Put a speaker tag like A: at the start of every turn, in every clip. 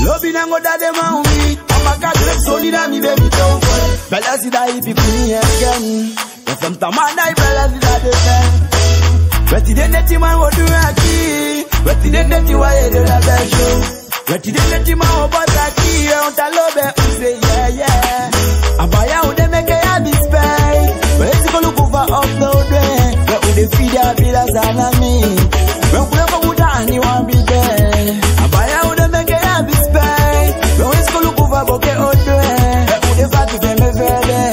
A: Love in and go that them on me. I'm a cat left so did I me baby don't go. Bella see that if you me again. But sometimes I die bella see that they say. But today that you man what do I key. But today that you are the other show. But today that you man what I key. I want to love it. Say yeah yeah. I buy out them make a happy space. But it's gonna look over up the way. But with the feed I feel as an me. But whoever would anyone be there. I buy out them make a happy space. But it's gonna look over okay all the way. But with the fat to them me there.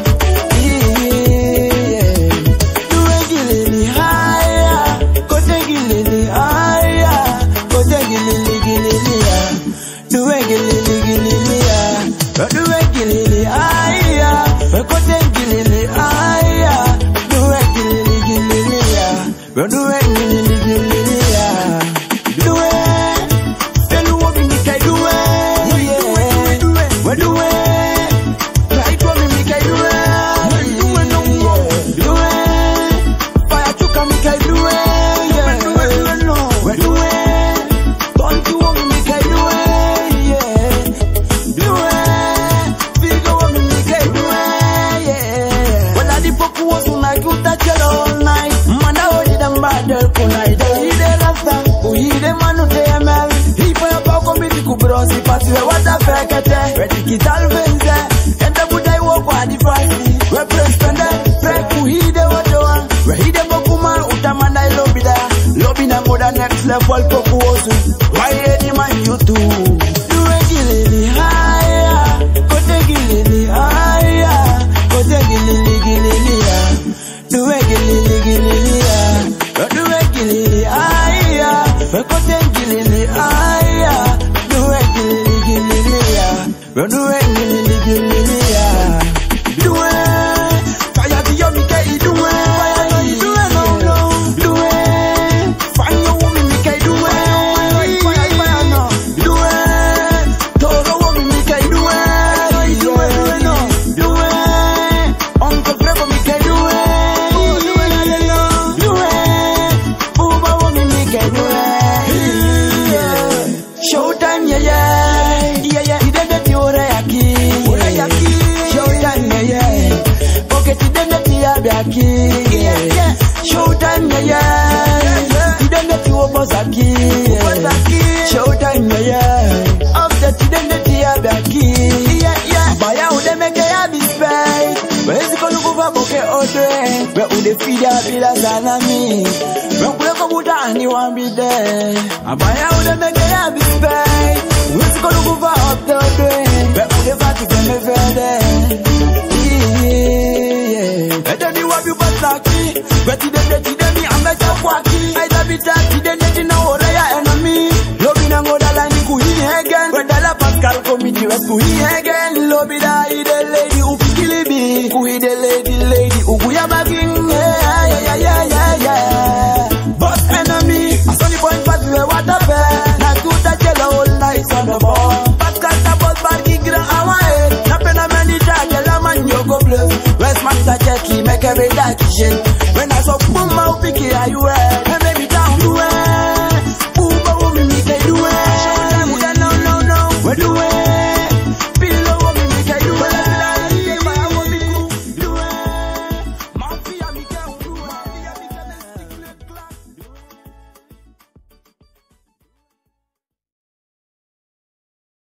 A: Next level proposal. Why any man you do? Do it gilly higher. Go take gilly higher. Go take gilly higher. Do it gilly higher. Do it gilly higher. Go take gilly higher. Do it gilly higher. Do it gilly higher. Do it. Fire the young me do it. Showtime, yeah. Identity was a key. Showtime, yeah. After identity, I be a key. Yeah. Buy out them make a happy space. But it's gonna go for bouquet all day. But with the feed up, it's an me. But we go with anyone be there. I buy out them make a happy space. It's gonna go for up the day. But with the fat, it's never there. But today me I'm better quacky. I love it that today know what I enemy. Loving and go the line kuhi again. When the la Pascal committee was kuhi again. Love it I the lady who kill me. Kuhi